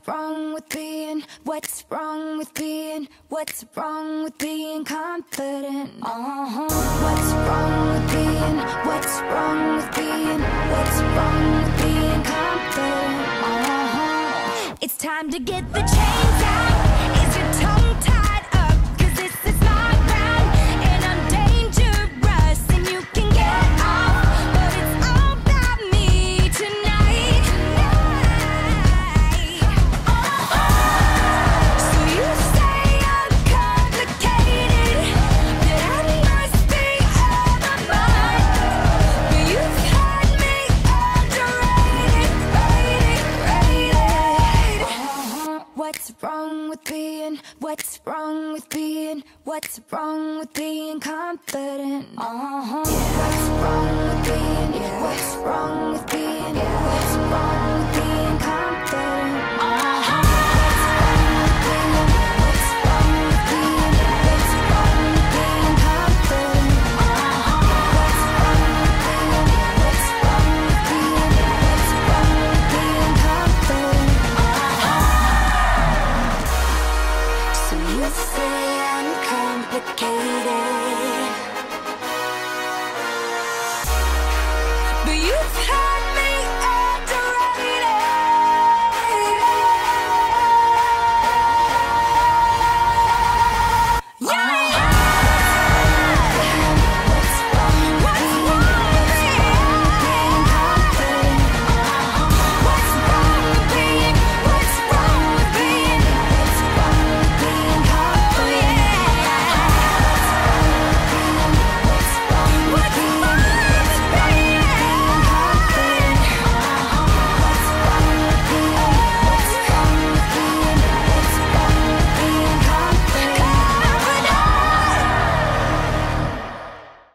wrong with being, what's wrong with being, what's wrong with being confident? What's wrong with being, what's wrong with being, what's wrong with being confident? It's time to get the chains out. Is your tongue tied up? 'Cause this is my round, and I'm dangerous, and you can get off, but it's all about me tonight. So you say I'm complicated, that I must be out of mind, but you've had me underrated, rated. What's wrong with being, what's wrong with being, what's wrong with being confident? What's wrong with being, what's wrong with being, what's wrong